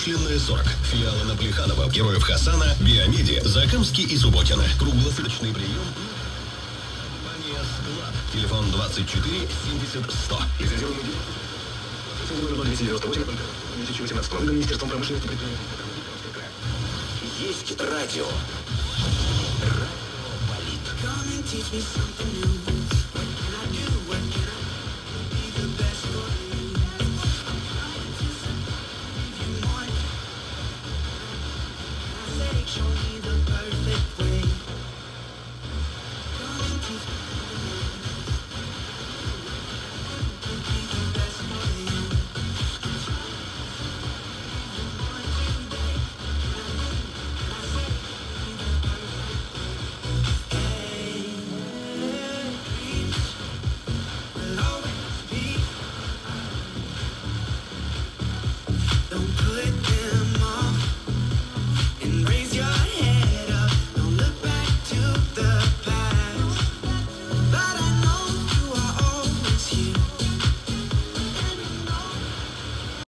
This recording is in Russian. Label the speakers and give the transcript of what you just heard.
Speaker 1: Промышленная 40. Филиалы на Плеханова, Героев Хасана, Биомеди, Закамский и Субботина. Круглосуточный прием. Компания «Склад». Телефон 24 70 100. Лицензируемый дилер. Лицензируемый 298 2018 года Министерством промышленности предприятия. Есть радио.
Speaker 2: Show me the perfect way. Come and teach me.